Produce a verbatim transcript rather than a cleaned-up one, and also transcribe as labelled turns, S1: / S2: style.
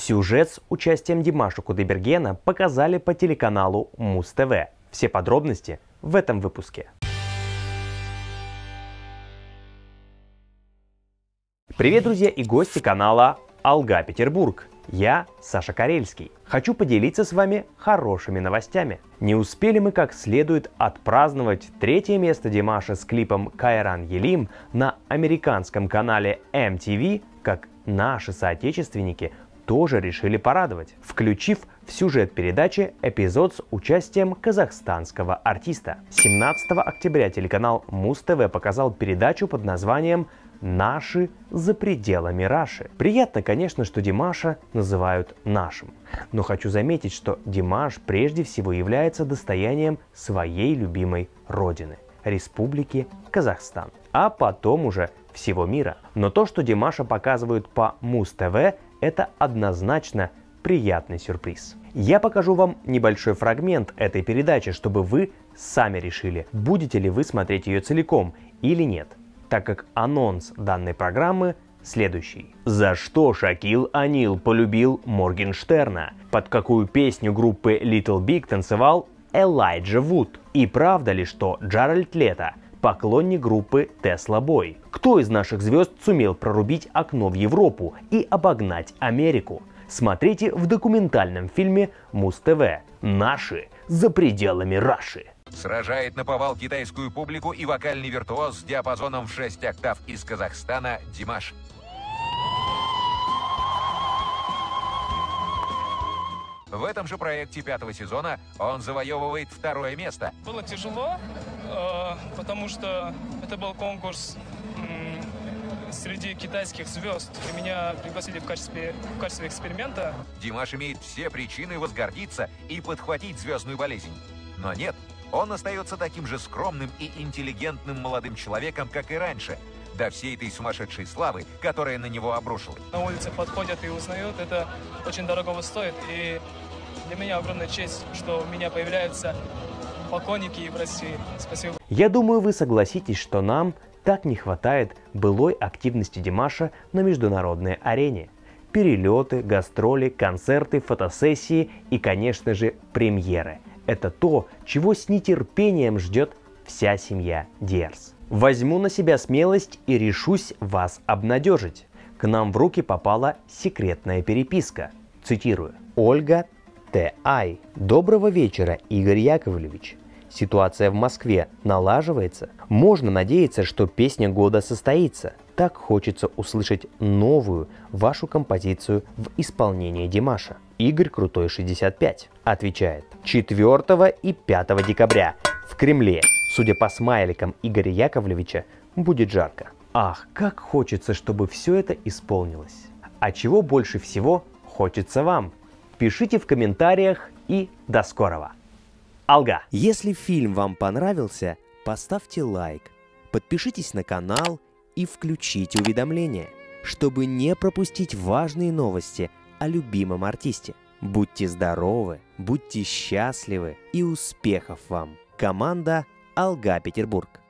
S1: Сюжет с участием Димаша Кудайбергена показали по телеканалу Муз-ТВ. Все подробности в этом выпуске. Привет, друзья и гости канала Алга Петербург. Я Саша Карельский. Хочу поделиться с вами хорошими новостями. Не успели мы как следует отпраздновать третье место Димаша с клипом «Кайран Елим» на американском канале эм ти ви, как наши соотечественники тоже решили порадовать, включив в сюжет передачи эпизод с участием казахстанского артиста. семнадцатого октября телеканал Муз-ТВ показал передачу под названием «Наши за пределами Раши». Приятно, конечно, что Димаша называют нашим, но хочу заметить, что Димаш прежде всего является достоянием своей любимой родины – Республики Казахстан, а потом уже всего мира. Но то, что Димаша показывают по Муз-ТВ, это однозначно приятный сюрприз. Я покажу вам небольшой фрагмент этой передачи, чтобы вы сами решили, будете ли вы смотреть ее целиком или нет, так как анонс данной программы следующий. За что Шакил Анил полюбил Моргенштерна? Под какую песню группы Little Big танцевал Элайджа Вуд? И правда ли, что Джаред Лето поклонник группы Tesla Boy? Кто из наших звезд сумел прорубить окно в Европу и обогнать Америку? Смотрите в документальном фильме Муз-ТВ «Наши за пределами Раши».
S2: Сражает наповал китайскую публику и вокальный виртуоз с диапазоном в шесть октав из Казахстана Димаш. В этом же проекте пятого сезона он завоевывает второе место.
S3: Было тяжело, потому что это был конкурс среди китайских звезд, и меня пригласили в качестве, в качестве эксперимента.
S2: Димаш имеет все причины возгордиться и подхватить звездную болезнь. Но нет, он остается таким же скромным и интеллигентным молодым человеком, как и раньше, до всей этой сумасшедшей славы, которая на него обрушилась.
S3: На улице подходят и узнают, это очень дорого стоит, и для меня огромная честь, что у меня появляются поклонники в России. Спасибо.
S1: Я думаю, вы согласитесь, что нам так не хватает былой активности Димаша на международной арене. Перелеты, гастроли, концерты, фотосессии и, конечно же, премьеры. Это то, чего с нетерпением ждет вся семья Диэрс. Возьму на себя смелость и решусь вас обнадежить. К нам в руки попала секретная переписка. Цитирую. Ольга Т. Ай. Доброго вечера, Игорь Яковлевич. Ситуация в Москве налаживается. Можно надеяться, что песня года состоится. Так хочется услышать новую вашу композицию в исполнении Димаша. Игорь Крутой шестьдесят пять отвечает. четвёртого и пятого декабря в Кремле, судя по смайликам Игоря Яковлевича, будет жарко. Ах, как хочется, чтобы все это исполнилось. А чего больше всего хочется вам? Пишите в комментариях и до скорого. Алга. Если фильм вам понравился, поставьте лайк, подпишитесь на канал и включите уведомления, чтобы не пропустить важные новости о любимом артисте. Будьте здоровы, будьте счастливы и успехов вам! Команда Алга Петербург.